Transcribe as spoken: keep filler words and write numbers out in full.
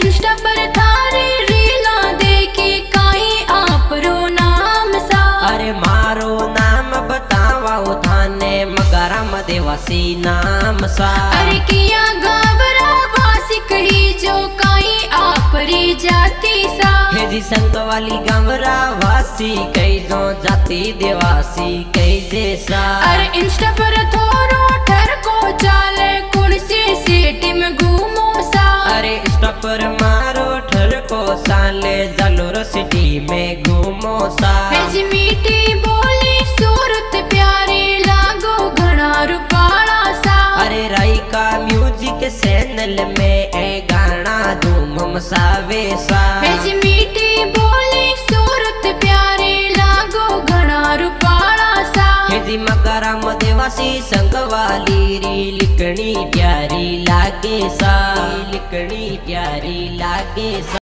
Insta पर थारे रीला देखी काई आपरो नाम सा। अरे मारो नाम बतावा थाने मगरम देवासी नाम सा। अरे किया गावरा वासी कही जो काई आपरी जाति सा। हे जी संग वाली गावरा वासी कई जो जाति देवासी कई जैसा। अरे इंस्टा पर थोरो ठर को चाले कुर्सी सीटी में घूमो सा। अरे इंस्टा पर मारो ठर को साले जलोर सिटी में घूमो सा। हे जी मीठी बोली सूरत प्यारी लागो घना रुपाला सा। अरे राई का म्यूजिक चैनल में ए गाना धूम मसावे सा। हे जी मीठी बोली सूरत प्यारी लागो घना रुपाला सा। हे जी मगरम देवासी संग वाली री लिखनी प्यारी लागे सा। लिखनी प्यारी लागे सा।